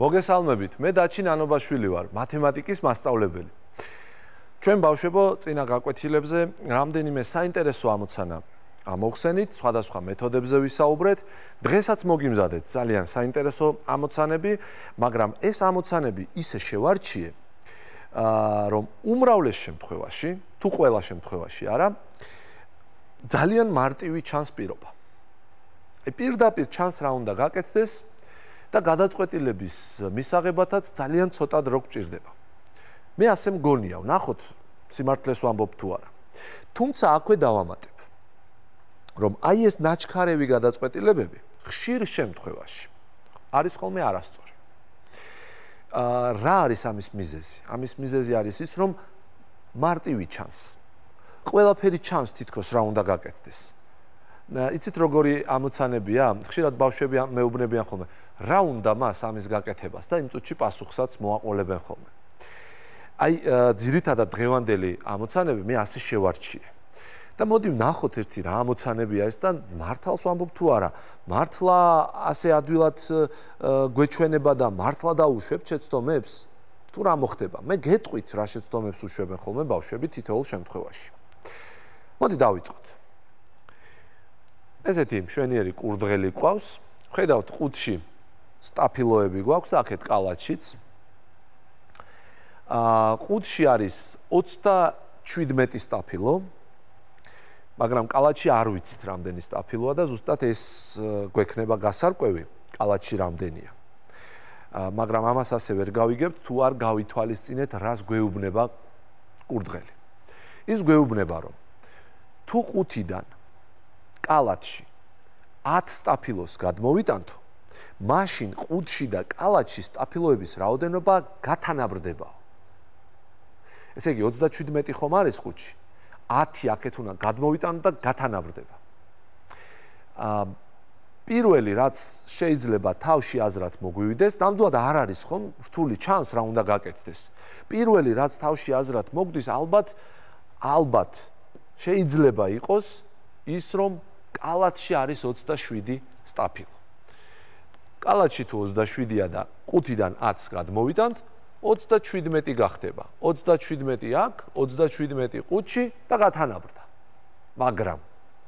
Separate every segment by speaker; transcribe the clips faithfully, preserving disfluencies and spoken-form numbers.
Speaker 1: მოგესალმებით, მე დაჩი ნანობაშვილი ვარ, მათემატიკის მასწავლებელი. ჩვენ ბავშვებო წინა გაკვეთილებზე რამდენიმე საინტერესო ამოცანა ამოვხსენით, სხვადასხვა მეთოდებზე ვისაუბრეთ. დღესაც მოგიმზადეთ ძალიან საინტერესო ამოცანები, მაგრამ ეს ამოცანები ისე შევარჩიე, რომ უმრავლეს შემთხვევაში, თუ ყველა შემთხვევაში არა, ძალიან მარტივი ჩანს პირობა. პირდაპირ ჩანს რა უნდა გაკეთდეს და გადაწყვეტილების მისაღებათაც ძალიან ცოტა დრო გჭირდება. მე ასე მგონია, ვნახოთ სიმართლეს ვამბობ თუ არა. თუმცა აქვე დავამატებ, რომ აი ეს ნაჩქარევი გადაწყვეტილებები ხშირ შემთხვევაში არის ხოლმე არასწორი. რა არის ამის მიზეზი? ამის მიზეზი არის ის, რომ მარტივი ჩანს. ყველაფერი ჩანს თითქოს რა უნდა გაკეთდეს. იცით როგორი ამოცანებია? ხშირად ბავშვები მეუბნებიან ხოლმე, რა უნდა მას ამის გაკეთებას და იმ წუთში პასუხსაც მოაყოლებენ ხოლმე. აი, ძირითადად დღევანდელი ამოცანები მე ასე შევარჩიე. და მოდი ვნახოთ ერთი რა ამოცანებია ეს და მართალს ვამბობ თუ არა, მართლა ასე ადვილად გვეჩვენება და მართლა დაუშვებთ შეცდომებს? თუ რა მოხდება? მე გეტყვით რა შეცდომებს უშვებენ ხოლმე ბავშვები თითოეულ შემთხვევაში. მოდი დავიწყოთ. ესეთი მშვენიერი კურდღელი ყავს, ხედავთ ყუთში სტაფილოები გვაქვს და აქეთ კალათშიც. ყუთში არის ოცდაშვიდმეტი სტაფილო, მაგრამ კალათში არ ვიცით რამდენი სტაფილოა და ზუსტად ეს გვექნება გასარკვევი კალათში რამდენია. მაგრამ ამას ასე ვერ გავიგებთ, თუ არ გავითვალისწინეთ, რას გვეუბნება კურდღელი. ის გვეუბნება, რომ თუ ყუთიდან კალათში ათ სტაფილოს გადმოვიტანთო, მაშინ ყუთში და კალათში სტაფილოების რაოდენობა გათანაბრდება. ესე იგი ოცდაშვიდმეტი ხომ არის ყუთში? ათი აქეთ უნდა გადმოვიტანო და გათანაბრდება. პირველი რაც შეიძლება თავში აზრად მოგვივიდეს, ნამდვილად არ არის ხომ რთული ჩანს რა უნდა გაკეთდეს. პირველი რაც თავში აზრად მოგდის, ალბათ ალბათ შეიძლება იყოს ის, რომ კალათში არის ოცდაშვიდი სტაფილო. კალათში თუ ოცდაშვიდია და ყუთიდან ათს გადმოვიტანთ, ოცდაშვიდმეტი გახდება. ოცდაშვიდმეტი აქ, ოცდაშვიდმეტი ყუთში და გათანაბრდა. მაგრამ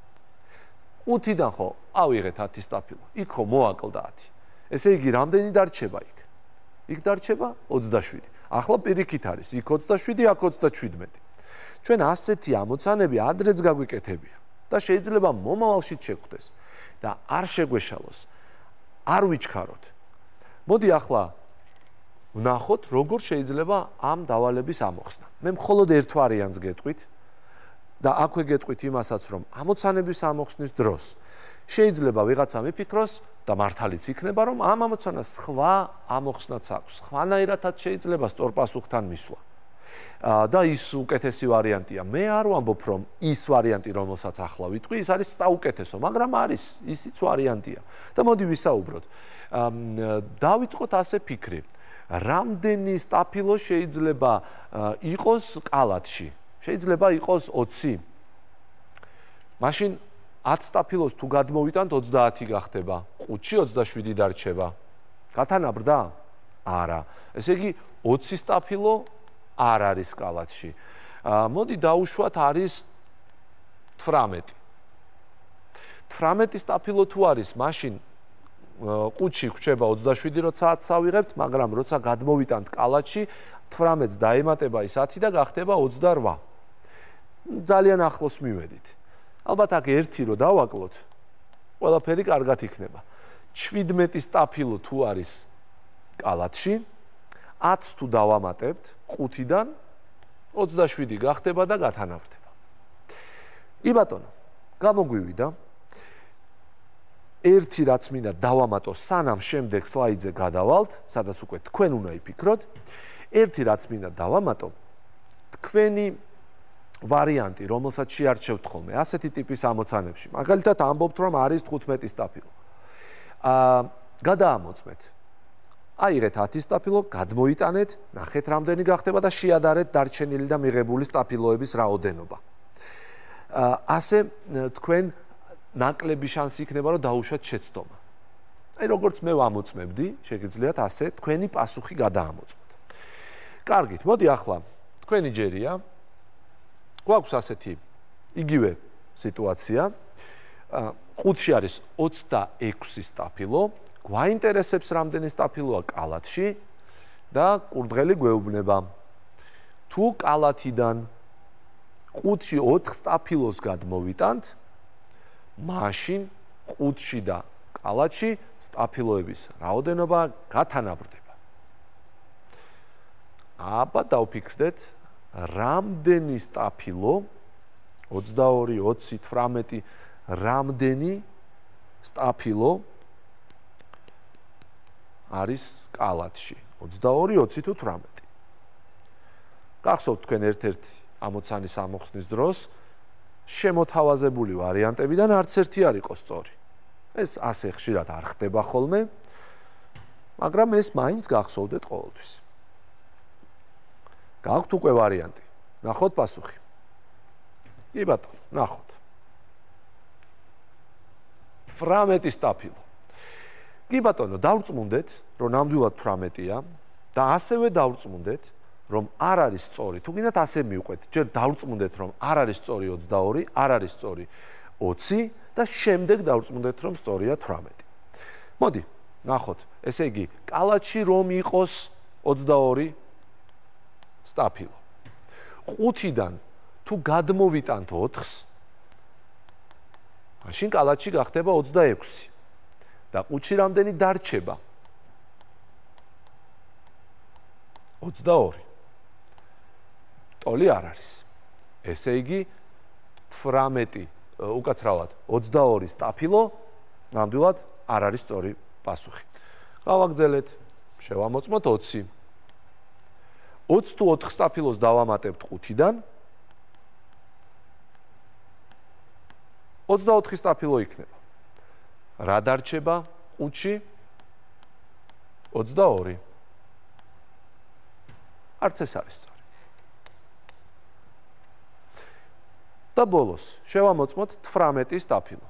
Speaker 1: ყუთიდან ხო ავიღეთ ათი სტაფილო, იქ ხო მოაკლდა ათი. ესე იგი რამდენი დარჩება იქ? იქ დარჩება ოცდაშვიდი. ახლა პირიქით არის, იქ ოცდაშვიდი, აქ ოცდაშვიდმეტი. ჩვენ ასეთი ამოცანები ადრეც გაგვიკეთებია და შეიძლება მომავალშიც შეგვხდეს და არ შეგვეშალოს, არ ვიჩქაროთ. მოდი ახლა ვნახოთ, როგორ შეიძლება ამ დავალების ამოხსნა. მე მხოლოდ ერთ ვარიანტს გეტყვით და აქვე გეტყვით იმასაც, რომ ამოცანების ამოხსნის დროს შეიძლება ვიღაცა მიფიქროს და მართალიც იქნება, რომ ამ ამოცანას სხვა ამოხსნაც აქვს. სხვანაირადაც შეიძლება სწორ პასუხთან მისვლა. და ის უკეთესი ვარიანტია. მე არ ვამბობ, რომ ის ვარიანტი, რომელსაც ახლა ვიტყვი, ის არის საუკეთესო, მაგრამ არის, ისიც ვარიანტია. და მოდი ვისაუბროთ. დავიწყოთ ასე ფიქრი. რამდენი სტაფილო შეიძლება იყოს კალათში? შეიძლება იყოს ოცი. მაშინ ათ სტაფილოს თუ გადმოვიტანთ, ოცდაათი გახდება. ყუთში ოცდაშვიდი დარჩება. გათანაბრდა? არა. ესე იგი ოცი სტაფილო არ არის კალათში. მოდი დავუშვათ არის თვრამეტი. თვრამეტი სტაფილო თუ არის, მაშინ ყუთში გვჭება ოცდაშვიდი, როცა ათს ავიღებთ, მაგრამ როცა გადმოვიტანთ კალათში, თვრამეტს დაემატება ის ათი და გახდება ოცდარვა. ძალიან ახლოს მივედით. ალბათ აქ ერთი რო დავაკლოთ, ყველაფერი კარგად იქნება. შვიდმეტი სტაფილო თუ არის კალათში, ათს თუ დავამატებთ ყუთიდან, ოცდაშვიდი გახდება და გათანაბრდება. კი ბატონო, გამოგვივიდა. ერთი რაც მინდა დავამატო, სანამ შემდეგ სლაიდზე გადავალთ, სადაც უკვე თქვენ უნდა იფიქროთ. ერთი რაც მინდა დავამატო, თქვენი ვარიანტი, რომელსაც შეარჩევთ ხოლმე ასეთი ტიპის ამოცანებში. მაგალითად ამბობთ, რომ არის თხუთმეტი სტაფილო. გადაამოწმეთ. აიღეთ ათი სტაფილო, გადმოიტანეთ, ნახეთ რამდენი გახდება და შეადარეთ დარჩენილი და მიღებული სტაფილოების რაოდენობა. ასე თქვენ ნაკლები შანსი იქნება, რომ დაუშვათ შეცდომა. აი როგორც მე ვამოწმებდი, შეგიძლიათ ასე თქვენი პასუხი გადაამოწმოთ. კარგით, მოდი ახლა თქვენი ჯერია. გვაქვს ასეთი იგივე სიტუაცია. ყუთში არის ოცდაექვსი სტაფილო, გვაინტერესებს რამდენი სტაფილოა კალათში და კურდღელი გვეუბნება. თუ კალათიდან ყუთში ოთხ სტაფილოს გადმოვიტანთ, მაშინ ყუთში და კალათში სტაფილოების რაოდენობა გათანაბრდება. აბა დავფიქრდეთ, რამდენი სტაფილო, ოცდაორი, ოცი, თვრამეტი, რამდენი სტაფილო არის კალათში? ოცდაორი, ოცი თუ თვრამეტი. გახსოვთ თქვენ ერთ-ერთი ამოცანის ამოხსნის დროს შემოთავაზებული ვარიანტებიდან არც ერთი არ იყო სწორი. ეს ასე ხშირად არ ხდება ხოლმე, მაგრამ ეს მაინც გახსოვდეთ ყოველთვის. გაქვთ უკვე ვარიანტი. ნახოთ პასუხი. კი ბატონო, ნახოთ. თვრამეტი სტაფილო. კი ბატონო, დავწმუნდეთ, რომ ნამდვილად თვრამეტია და ასევე დავწმუნდეთ, რომ არ არის სწორი. თუ გინდათ ასე მივყვეთ, ჯერ დავწმუნდეთ, რომ არ არის სწორი ოცდაორი, არ არის სწორი ოცი და შემდეგ დავწმუნდეთ, რომ სწორია თვრამეტი. მოდი, ნახოთ. ესე იგი, კალათში რომ იყოს ოცდაორი სტაფილო. ყუთიდან თუ გადმოვიტანთ ოთხს, მაშინ კალათში გახდება ოცდაექვსი. და ყუთში რამდენი დარჩება? ოცდაორი. ტოლი არ არის. ესე იგი, თვრამეტი, უკაცრავად, ოცდაორი სტაფილო ნამდვილად არ არის სწორი პასუხი. გავაგრძელეთ, შევამოწმოთ ოცი. ოცს თუ ოთხ სტაფილოს დავამატებთ ყუთიდან, ოცდაოთხი სტაფილო იქნება. რა დარჩება ყუთში? ოცდაორი. არც ეს არის სწორი. და ბოლოს შევამოწმოთ თვრამეტი სტაფილო.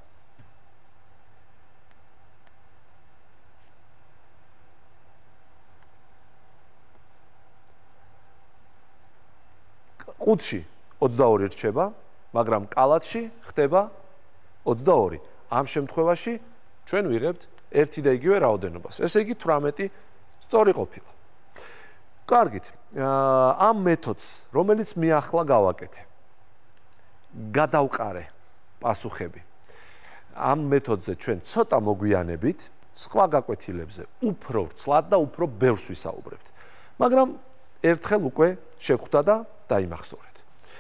Speaker 1: ყუთში ოცდაორი რჩება, მაგრამ კალათში ხდება ოცდაორი. ამ შემთხვევაში ჩვენ ვიღებთ ერთი და იგივე რაოდენობას. ესე იგი თვრამეტი სწორი ყოფილა. კარგით, ამ მეთოდს, რომელიც მე ახლა გავაკეთე, გადავყარე პასუხები. ამ მეთოდზე ჩვენ ცოტა მოგვიანებით სხვა გაკვეთილებზე უფრო ვრცლად და უფრო ბევრს ვისაუბრებთ. მაგრამ ერთხელ უკვე შეხვდა და დაიმახსოვრეთ.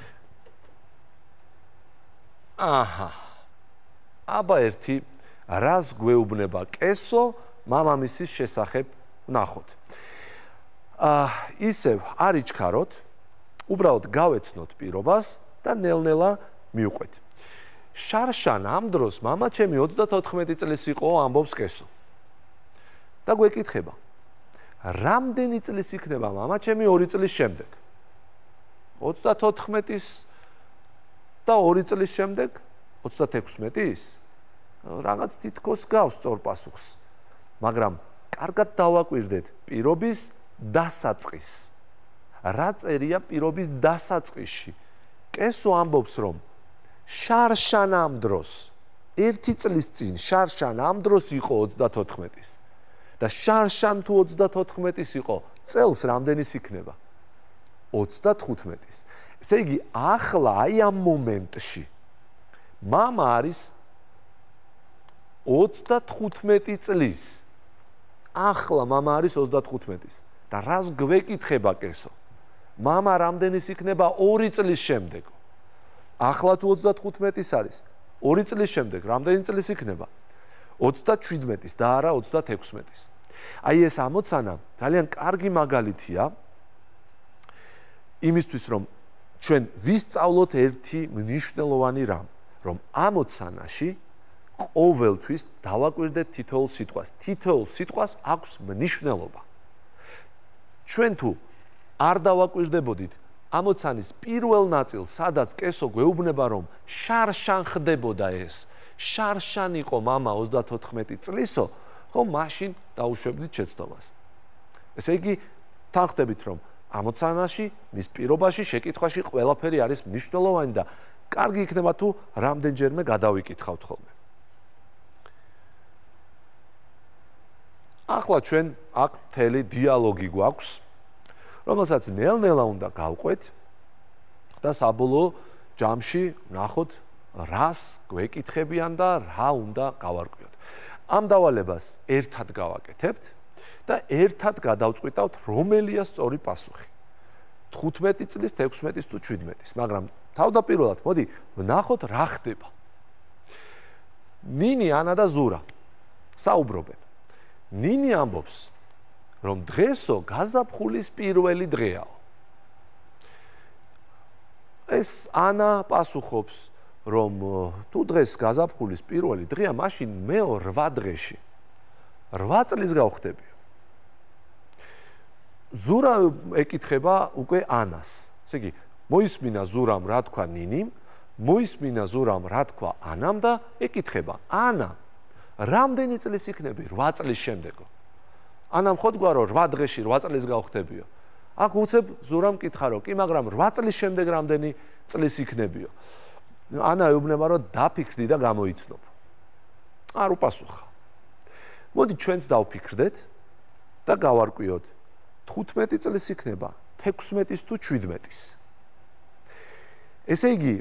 Speaker 1: აჰა. აბა ერთი რას გვეუბნება კესო მამამისის შესახებ ნახოთ. აა ისევ არ იჩქაროთ, უბრალოდ გავეცნოთ პირობას და ნელ-ნელა მივყვეთ. შარშან ამ დროს მამა ჩემი ოცდათოთხმეტი წლის იყო, ამბობს კესო. და გვეკითხება, რამდენი წლის იქნება მამა ჩემი ორი წლის შემდეგ? ოცდათოთხმეტის და ორი წლის შემდეგ ოცდათექვსმეტის? რაღაც თითქოს გავს სწორ პასუხს. მაგრამ კარგად დავაკვირდეთ პირობის დასაწყისს. რა წერია პირობის დასაწყისში? კესო ამბობს, რომ შარშან ამ დროს, ერთი წლის წინ შარშან ამ დროს იყო ოცდათოთხმეტის. და შარშან თუ ოცდათოთხმეტის იყო, წელს რამდენის იქნება? ოცდათხუთმეტის. ესე იგი, ახლა აი ამ მომენტში მამა არის ოცდათხუთმეტი წლის. ახლა მამა არის ოცდათხუთმეტის. და რას გვეკითხება კესო? მამა რამდენის იქნება ორი წლის შემდეგ? ახლა თუ ოცდათხუთმეტის არის, ორი წლის შემდეგ რამდენი წლის იქნება? ოცდაჩვიდმეტის და არა ოცდათექვსმეტის. აი ეს ამოცანა ძალიან კარგი მაგალითია იმისთვის, რომ ჩვენ ვისწავლოთ ერთი მნიშვნელოვანი რამ, რომ ამოცანაში ყოველთვის დავაკვირდეთ თითოეულ სიტყვას. თითოეულ სიტყვას აქვს მნიშვნელობა. ჩვენ თუ არ დავაკვირდებოდით ამოცანის პირველ ნაწილს, სადაც კესო გვეუბნება, რომ შარშან ხდებოდა ეს, შარშან იყო მამა ოცდათოთხმეტი წლისო, ხო, მაშინ დაუშვებდით შეცდომას. ესე იგი, თან ხვდებით, რომ ამოცანაში, მის პირობაში, შეკითხვაში ყველაფერი არის მნიშვნელოვანი და კარგი იქნება თუ რამდენჯერმე გადავიკითხავთ ხოლმე. ახლა ჩვენ აქ მთელი დიალოგი გვაქვს, რომელსაც ნელ-ნელა უნდა გავყვეთ და საბოლოო ჯამში ნახოთ, რას გვეკითხებიან და რა უნდა გავარკვიოთ. ამ დავალებას ერთად გავაკეთებთ და ერთად გადავწყვიტავთ, რომელია სწორი პასუხი. თხუთმეტი წლის, თექვსმეტის თუ შვიდმეტის, მაგრამ თავდაპირველად მოდი ვნახოთ რა ხდება. ნინი, ანა და ზურა საუბრობენ. ნინი ამბობს, რომ დღესო გაზაფხულის პირველი დღეაო. ეს ანა პასუხობს, რომ თუ დღეს გაზაფხულის პირველი დღეა, მაშინ მეო რვა დღეში რვა წლის გავხდები. ზურა ეკითხება უკვე ანას. ესე იგი, მოისმინა ზურამ რა თქვა ნინიმ, მოისმინა ზურამ რა თქვა ანამ და ეკითხება, ანა, რამდენი წლის იქნები რვა წლის შემდეგო? ანამ ხოთგვა რომ რვა დღეში რვა წლის გავხდებიო. აქ უცებ ზურამ კითხა რომ კი, მაგრამ რვა წლის შემდეგ რამდენი წლის იქნებიო? ანა ეუბნება რომ დაფიქრდი და გამოიცნობ. არ უპასუხა. მოდი ჩვენც დავფიქრდეთ და გავარკვიოთ. თხუთმეტი წლის იქნება, თექვსმეტის თუ შვიდმეტის. ესე იგი,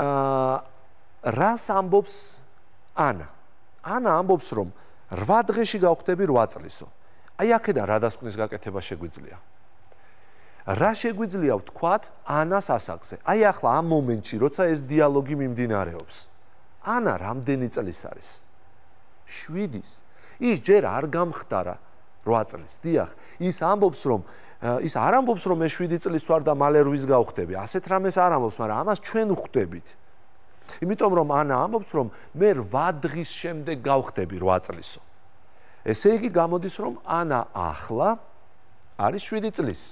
Speaker 1: რას ამბობს ანა? ანა ამბობს, რომ რვა დღეში გავხდები რვა წლისო. აი აქედან რა დასკვნის გაკეთება შეგვიძლია? რა შეგვიძლია ვთქვათ ანას ასაკზე? აი ახლა ამ მომენტში, როცა ეს დიალოგი მიმდინარეობს, ანა რამდენი წლის არის? შვიდის. ის ჯერ არ გამხდარა რვა წლის. დიახ, ის ამბობს, რომ ის არ ამბობს, რომ მე შვიდი წლის ვარ და მალე რვის გავხდები. ასეთ რამეს არ ამბობს, მაგრამ ამას ჩვენ ვხვდებით. იმიტომ რომ ანა ამბობს, რომ მე რვა დღის შემდეგ გავხდები რვა წლისო. ესე იგი გამოდის, რომ ანა ახლა არის შვიდი წლის.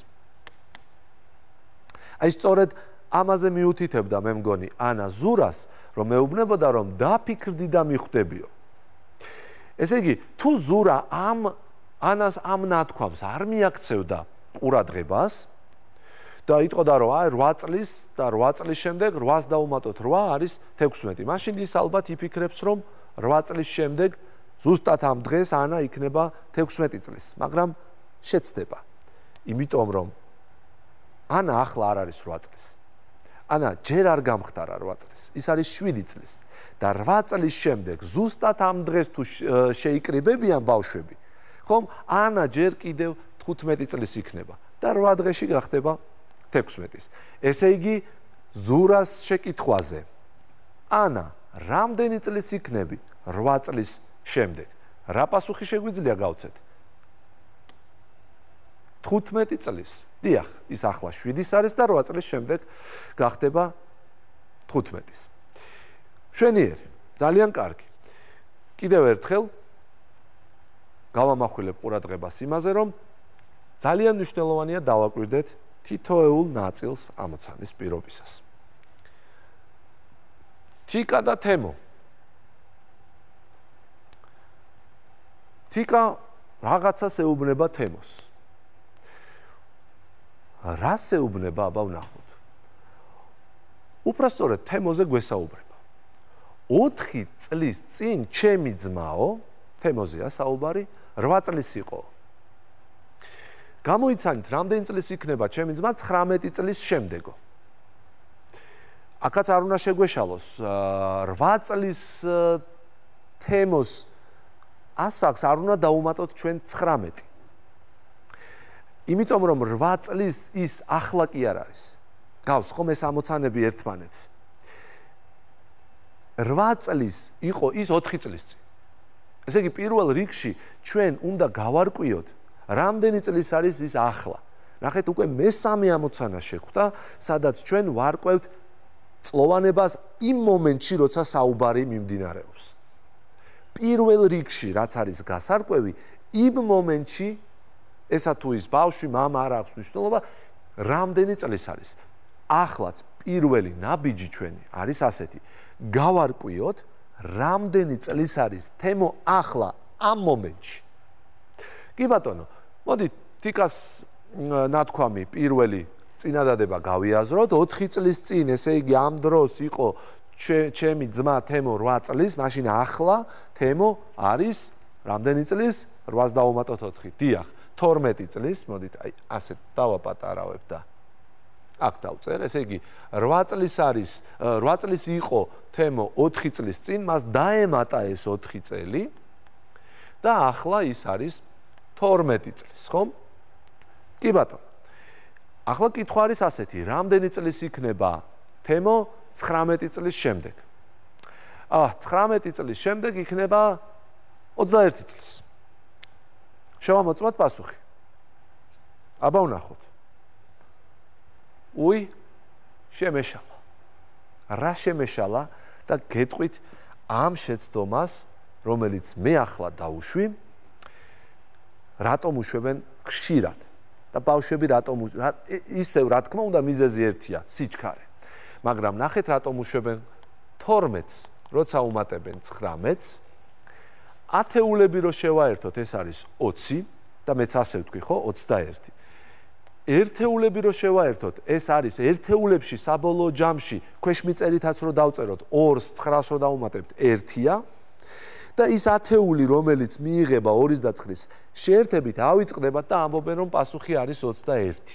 Speaker 1: აი სწორედ ამაზე მიუთითებდა მე მგონი ანა ზურას, რომ მეუბნებოდა, რომ დაფიქრდი და მიხვდებიო. ესე იგი, თუ ზურა ამ ანას ამ ნათქვამს არ მიაქცევდა ყურადღებას და იტყოდა, რომ აი რვა წლის და რვა წლის შემდეგ რვას დავუმატოთ რვა არის თექვსმეტი. მაშინ ის ალბათ იფიქრებს, რომ რვა წლის შემდეგ ზუსტად ამ დღეს ანა იქნება თექვსმეტი წლის, მაგრამ შეცდება. იმიტომ რომ ანა ახლა არ არის რვა წლის. ანა ჯერ არ გამხდარა რვა წლის. ის არის შვიდი წლის და რვა წლის შემდეგ ზუსტად ამ დღეს თუ შეიკრიბებიან ბავშვები, ხომ, ანა ჯერ კიდევ თხუთმეტი წლის იქნება და რვა დღეში გახდება თექვსმეტის. ესე იგი, ზურას შეკითხვაზე, ანა, რამდენი წლის იქნები რვა წლის შემდეგ? რა პასუხი შეგვიძლია გავცეთ? თხუთმეტი წლის. დიახ, ის ახლა შვიდის არის და რვა წლის შემდეგ გახდება თხუთმეტის. მშვენიერი, ძალიან კარგი. კიდევ ერთხელ გავამახვილებ ყურადღებას იმაზე, რომ ძალიან მნიშვნელოვანია დავაკვირდეთ თითოეულ ნაწილს ამოცანის პირობისას. თიკა და თემო. თიკა რაღაცას ეუბნება თემოს. რას ეუბნება, აბა ვნახოთ. უпроსწორედ თემოზე გვესაუბრება. ოთხი წლის წინ ჩემი ძმაო, თემოზეა საუბარი, რვა წლის იყო. გამოიცანით, რამდენი წლის იქნება ჩემი ძმა ცხრამეტი წლის შემდეგო. აქაც არ უნდა შეგვეშალოს, რვა წლის თემოს ასაკს არ უნდა დაუმატოთ ჩვენ ცხრამეტი. იმიტომ რომ რვა წლის ის ახლა კი არ არის. გავს ხომ ეს ამოცანები ერთმანეთს. რვა წლის იყო ის ოთხი წლის წინ. ესე იგი, პირველ რიგში ჩვენ უნდა გავარკვიოთ, რამდენი წლის არის ის ახლა. ნახეთ, უკვე მესამე ამოცანა შეხვდა, სადაც ჩვენ ვარკვევთ წლოვანებას იმ მომენტში, როცა საუბარი მიმდინარეობს. პირველ რიგში, რაც არის გასარკვევი, იმ მომენტში, ესა თუ ის ბავშვი, მამა არ აქვს მნიშვნელობა, რამდენი წლის არის. ახლაც პირველი ნაბიჯი ჩვენი არის ასეთი. გავარკვიოთ, რამდენი წლის არის თემო ახლა ამ მომენტში. კი ბატონო, მოდით თიკას ნათქვამი პირველი წინადადება გავიაზროთ, ოთხი წლის წინ, ესე იგი ამ დროს იყო ჩემი ძმა თემო რვა წლის, მაშინ ახლა თემო არის რამდენი წლის? რვას დავუმატოთ ოთხით. დიახ, თორმეტი წლის, მოდით აი ასე დავაპატარავებ და აქ დავწერ, ესე იგი რვა წლის არის, რვა წლის იყო თემო ოთხი წლის წინ, მას დაემატა ეს ოთხი წელი და ახლა ის არის თორმეტი წლის, ხო? კი ბატონო. ახლა კითხვა არის ასეთი, რამდენი წლის იქნება თემო ცხრამეტი წლის შემდეგ? აა, ცხრამეტი წლის შემდეგ იქნება ოცდაერთი წლის. შევამოწმოთ პასუხი. აბა ვნახოთ. უი, შემეშალა. რა შემეშალა და გეტყვით ამ შეცდომას, რომელიც მე ახლა დავუშვი, რატომ უშვებენ ხშირად? და ბავშვები რატომ ისევ რა თქმა უნდა მიზეზი ერთია, სიჩქარე. მაგრამ ნახეთ რატომ უშვებენ თორმეტს, როცა უმატებენ ცხრამეტს, ათეულები რო შევაერთოთ, ეს არის ოცი და მეც ასე ვთქვი, ხო, ოცდაერთი. ერთეულები რო შევაერთოთ, ეს არის ერთეულებში საბოლოო ჯამში, ქვეშმიწერითაც რო დავწეროთ, ორს ცხრას რო დავუმატებთ, ერთია. და ის ათეული, რომელიც მიიღება ორის და ცხრის შეერთებით, ავიწყდებათ და ამბობენ, რომ პასუხი არის ოცდაერთი.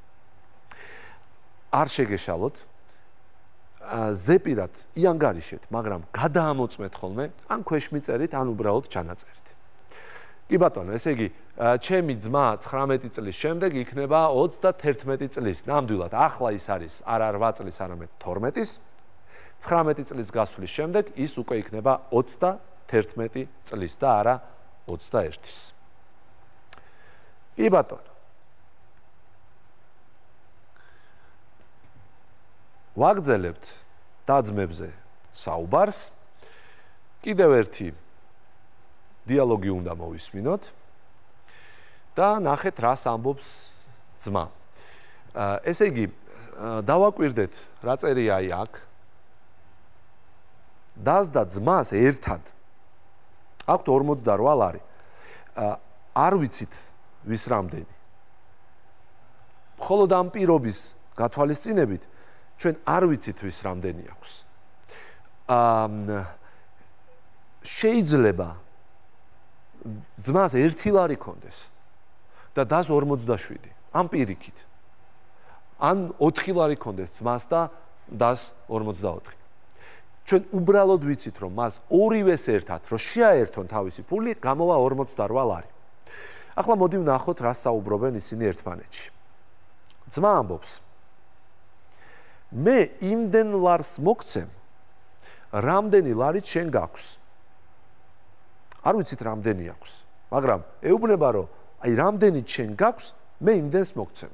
Speaker 1: არ შეგეშალოთ, ზეპირად იანგარიშეთ, მაგრამ გადაამოწმეთ ხოლმე, ან ქვეშმიწერით, ან უბრალოდ ჩანაწერით. კი ბატონო, ესე იგი, ჩემი ძმა ცხრამეტი წლის შემდეგ იქნება ოცდათერთმეტი წლის. ნამდვილად, ახლა ის არის არა რვა წლის, არამედ თორმეტის. ცხრამეტი წლის გასვლის შემდეგ ის უკვე იქნება ოცდათერთმეტი წლის და არა ოცდაერთის. კი ბატონო. ვაგრძელებთ დაძმებზე საუბარს. კიდევ ერთი დიალოგი უნდა მოვისმინოთ და ნახეთ რას ამბობს ძმა. ესე იგი, დავაკვირდეთ რა წერია აი აქ. დას და ძმას ერთად აქვთ ორმოცდარვა ლარი. არ ვიცით ვის რამდენი. მხოლოდ ამ პირობის გათვალისწინებით ჩვენ არ ვიცით ვის რამდენი აქვს. შეიძლება ძმას ერთი ლარი ქონდეს და დას ორმოცდაშვიდი. ამ პირიქით. ან ოთხი ლარი ქონდეს ძმას და დას ორმოცდაოთხი. ჩვენ უბრალოდ ვიცით, რომ მას ორივეს ერთად, რომ შეაერთონ თავისი ფული, გამოვა ორმოცდარვა ლარი. ახლა მოდი ვნახოთ, რას საუბრობენ ისინი ერთმანეთში. ძმა ამბობს, მე იმდენ ლარს მოგცემ, რამდენი ლარი შენ გაქვს. არ ვიცით რამდენი აქვს, მაგრამ ეუბნება, რომ აი რამდენი შენ გაქვს, მე იმდენს მოგცემ.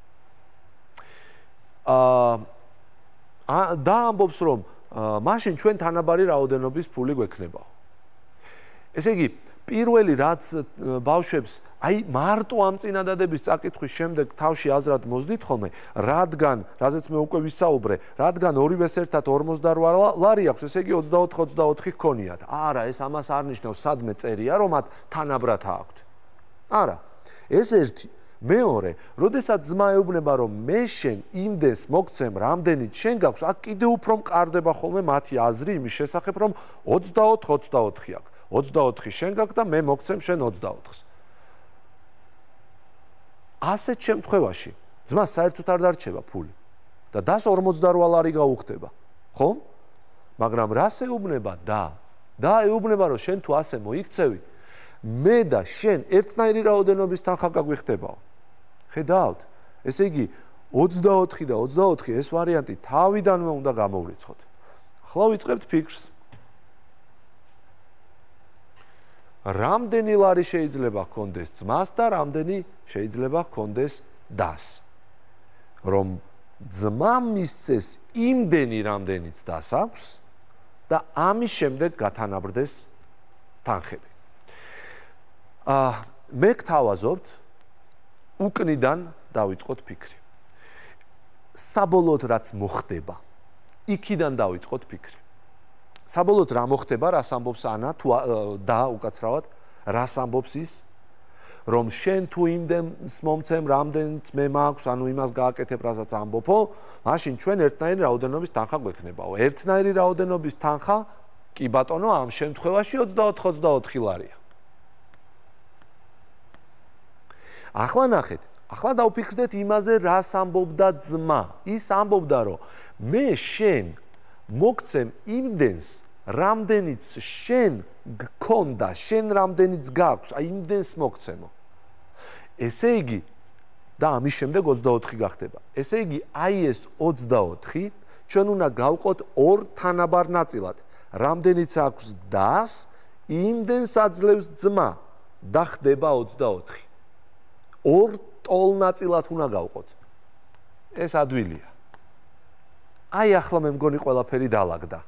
Speaker 1: აა და ამბობს, რომ მაშინ ჩვენ თანაბარი რაოდენობის ფული გვექნებაო. ესე იგი, პირველი რაც ბავშვებს აი მარტო ამ წინადადების წაკითხვის შემდეგ თავში აზრად მოздით ხოლმე, რადგან, რაზეც მე უკვე ვისაუბრე, რადგან ორივეს ერთად ორმოცდარვა ლარი აქვს, ესე იგი ოცდაოთხი ოცდაოთხი ჰქონიათ. არა, ეს ამას არ ნიშნავს, სადმე წერია, რომ მათ თანაბრად აქვთ. არა, ეს ერთი. მეორე, როდესაც ძმა ეუბნება, რომ მე შენ იმდენს მოგცემ, რამდენიც შენ გაქვს, აქ კიდევ უფრო მყარდება ხოლმე მათი აზრი იმის შესახებ, რომ ოცდაოთხი ოცდაოთხი აქვს. ოცდაოთხი შენ გაქვს და მე მოგცემ შენ ოცდაოთხს. ასეთ შემთხვევაში ძმას საერთოდ არ დარჩება ფული და დას ორმოცდარვა ლარი გაუხდება, ხო? მაგრამ რას ეუბნება და? და ეუბნება, რომ შენ თუ ასე მოიქცევი, მე და შენ ერთნაირი რაოდენობის თანხა გაგვიხდებაო. ხედავთ? ესე იგი, ოცდაოთხი და ოცდაოთხი ეს ვარიანტი თავიდანვე უნდა გამოვრიცხოთ. ახლა ვიწყებთ ფიქრს. რამდენი ლარი შეიძლება ჰქონდეს ძმას და რამდენი შეიძლება ჰქონდეს დას. რომ ძმა მისცეს იმდენი, რამდენიც დას აქვს და ამის შემდეგ გათანაბრდეს თანხები. აა მე გთავაზობთ უკნიდან დავიწყოთ ფიქრი. საბოლოოდ რაც მოხდება, იქიდან დავიწყოთ ფიქრი. საბოლოოდ რა მოხდება, რას ამბობს ანა თუ და უკაცრავად, რას ამბობს ის, რომ შენ თუ იმდენს მომცემ, რამდენიც მე მაქვს, ანუ იმას გააკეთებ, რასაც ამბობო, მაშინ ჩვენ ერთნაირი რაოდენობის თანხა გვექნებაო. ერთნაირი რაოდენობის თანხა, კი ბატონო, ამ შემთხვევაში ოცდაოთხ ოცდაოთხი ლარია. ახლა ნახეთ, ახლა დავფიქრდეთ იმაზე, რას ამბობდა ძმა. ის ამბობდა, რომ მე შენ მოგცემ იმდენს, რამდენიც შენ გქონდა, შენ რამდენიც გაქვს, აი იმდენს მოგცემო. ესე იგი, და ამის შემდეგ ოცდაოთხი გახდება. ესე იგი, აი ეს ოცდაოთხი ჩვენ უნდა გავყოთ ორ თანაბარ ნაწილად. რამდენიც აქვს დას, იმდენს აძლევს ძმა და ხდება ოცდაოთხი. ორ ტოლ ნაწილად უნდა გავყოთ. ეს ადვილია. აი ახლა მე მგონი ყველაფერი დაალაგდა.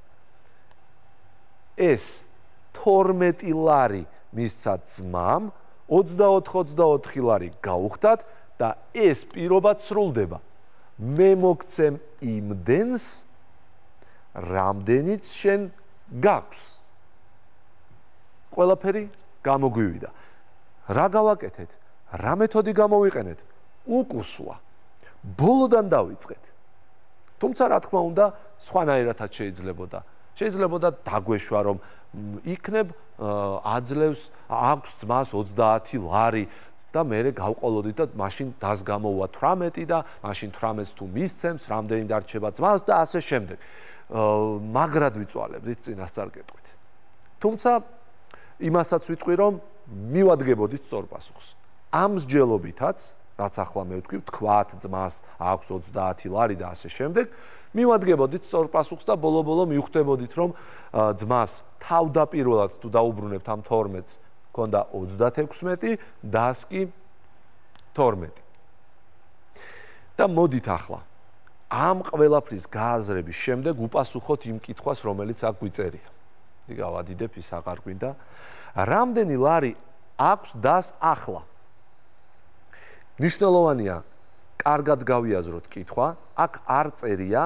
Speaker 1: ეს თორმეტი ლარი მისცა ძმამ, ოცდაოთხ ოცდაოთხი ლარი გაუხდათ და ეს პირობაც სრულდება. მე მოგცემ იმდენს, რამდენიც შენ გაქვს. ყველაფერი გამოგვივიდა. რა გავაკეთეთ? რა მეთოდი გამოვიყენეთ? უკუსვა. ბოლოდან დავიწყეთ. თუმცა რა თქმა უნდა, სხვანაირადაც შეიძლებოდა. შეიძლებოდა დაგვეშვა, რომ იქნებ აძლევს აქვს ძმას ოცდაათი ლარი და მე გავყოლოდით და მაშინ დას გამოვა თვრამეტი და მაშინ თვრამეტს თუ მისცემს, რამდენი დარჩება ძმას და ასე შემდეგ. მაგრად ვიწვალებდით წინასწარ-კეთყვით. თუმცა იმასაც ვიტყვი, რომ მივადგებოდით სწორ პასუხს. ამ მსჯელობითაც, რაც ახლა მე ვთქვი, თქვათ ძმას აქვს ოცდაათი ლარი და ასე შემდეგ, მივადგებოდით სწორ პასუხს და ბოლო-ბოლო მივხვდებოდით, რომ ძმას თავდაპირველად თუ დაუბრუნებთ ამ თორმეტს, ქონდა ოცდათექვსმეტი, დას კი თორმეტი. და მოდით ახლა ამ ყველაფრის გააზრების შემდეგ უპასუხოთ იმ კითხვას, რომელიც აქ გვიწერია. გავადიდებ, ის აღარ გვინდა. რამდენი ლარი აქვს დას ახლა? ნიშნულოვანია, კარგად გავიაზროთ კითხვა, აქ არ წერია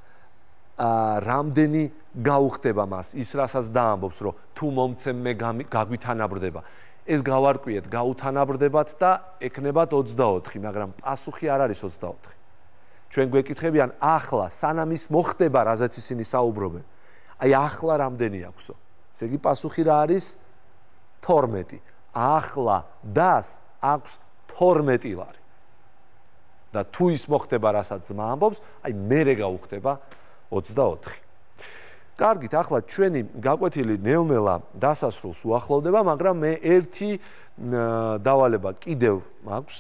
Speaker 1: რამდენი გაუხდება მას, ის რასაც დაამბობს, რომ თუ მომცემ მე გაგვითანაბრდება. ეს გავარკვიეთ, გაუთანაბრდებათ და ეკნებათ ოცდაოთხი, მაგრამ პასუხი არ არის ოცდაოთხი. ჩვენ გვეკითხებიან ახლა, სანამ ის მოხდება, რაზეც ისინი საუბრობენ. აი ახლა რამდენი აქვსო? ესე იგი პასუხი რა არის? თორმეტი. ახლა დას აქვს თორმეტი ლარი. და თუ ის მოხდება, რასაც ძმა ამბობს, აი მერე გაუხდება ოცდაოთხი. კარგით, ახლა ჩვენი გაკვეთილი ნელ-ნელა დასასრულს უახლოვდება, მაგრამ მე ერთი დავალება კიდევ მაქვს.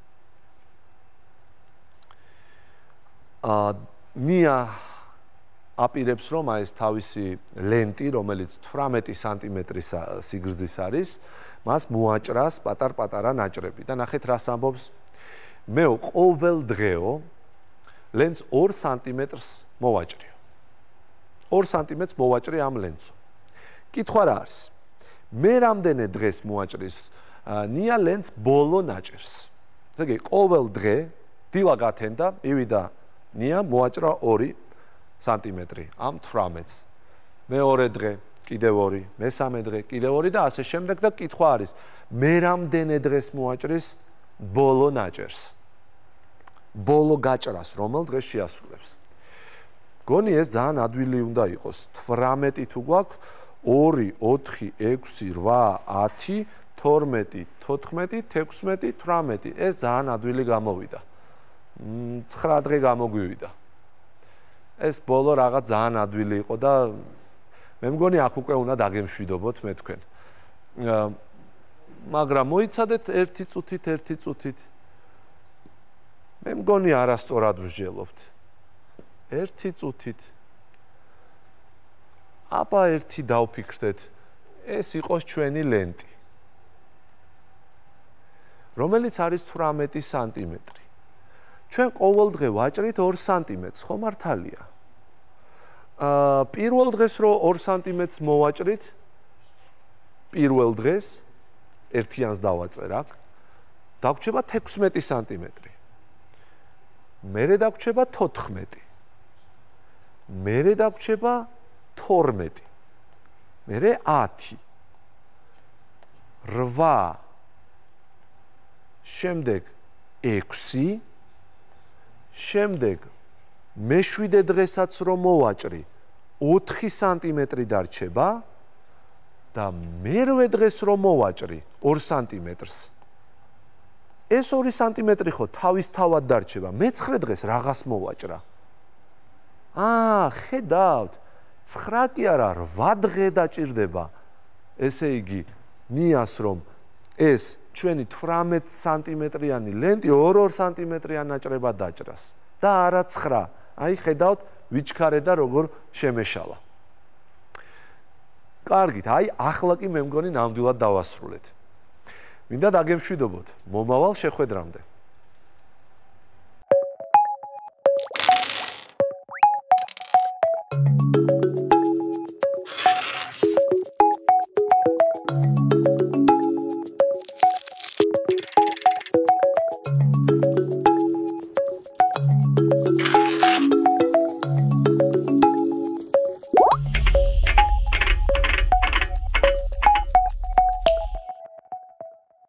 Speaker 1: ნია აპირებს, რომ აი ეს თავისი ლენტი, რომელიც თვრამეტი სანტიმეტრის სიგრძის არის, მას მოაჭრას პატარ-პატარა ნაჭრები. და ნახეთ, რას ამბობს. მე ყოველ დღეო ლენტს ორ სანტიმეტრს მოვაჭრიო. ორ სანტიმეტრს მოვაჭრი ამ ლენტს. კითხვა რა არის? მე რამდენი დღეს მოაჭრის ნია ლენტს ბოლო ნაჭერს. ესე იგი, ყოველ დღე დილა გათენდა, მივიდა ნია მოაჭრა ორი სანტიმეტრი ამ თვრამეტს. მეორე დღე კიდევ ორი, მესამე დღე კიდევ ორი და ასე შემდეგ და კითხვა არის, მე რამდენი დღეს მოაჭრის ბოლო ნაჭერს? ბოლო გაჭრას რომელ დღეს შეასრულებს? გონი ეს ძალიან ადვილი უნდა იყოს. თვრამეტი თუ გვაქვს, ორი, ოთხი, ექვსი, რვა, ათი, თორმეტი, თოთხმეტი, თექვსმეტი, თვრამეტი. ეს ძალიან ადვილი გამოვიდა. ცხრა დღე გამოგვივიდა. ეს ბოლო რაღაც ძალიან ადვილი იყო და მე მგონი აქ უკვე უნდა დაგემშვიდობოთ მე თქვენ. მაგრამ მოიცადეთ ერთი წუთით, ერთი წუთით. მე მგონი არასწორად ვსჯელობთ. ერთი წუთით. აბა ერთი დავფიქრდეთ. ეს იყოს ჩვენი ლენტი. რომელიც არის თვრამეტი სანტიმეტრი. ჩვენ ყოველ დღე ვაჭრით ორ სანტიმეტრს, ხო მართალია? აა პირველ დღეს რო ორ სანტიმეტრს მოვაჭრით, პირველ დღეს ერთიანს დავაწერ აქ, დაგვრჩება თექვსმეტი სანტიმეტრი. მერე დაგვრჩება თოთხმეტი. მერე დაგვრჩება თორმეტი. მერე ათი. რვა. შემდეგ ექვსი, შემდეგ მეშვიდე დღესაც რომ მოვაჭრი, ოთხი სანტიმეტრი დარჩება და მერვე დღეს რომ მოვაჭრი, ორი სანტიმეტრს. ეს ორი სანტიმეტრი ხო თავისთავად დარჩება, მეცხრე დღეს რაღაც მოვაჭრა. აა, ხედავთ, ცხრა კი არა, რვა დღე დაჭირდება. ესე იგი, ნიას რომ ეს ჩვენი თვრამეტ სანტიმეტრიანი ლენტი ორ-ორ სანტიმეტრიან ნაჭრებად დაჭრას და არა ცხრა. აი, ხედავთ, ვიჩქარე და როგორ შემეშალა. კარგით, აი, ახლა კი მე მგონი ნამდვილად დავასრულეთ. მინდა დაგემშვიდობოთ მომავალ შეხვედრამდე.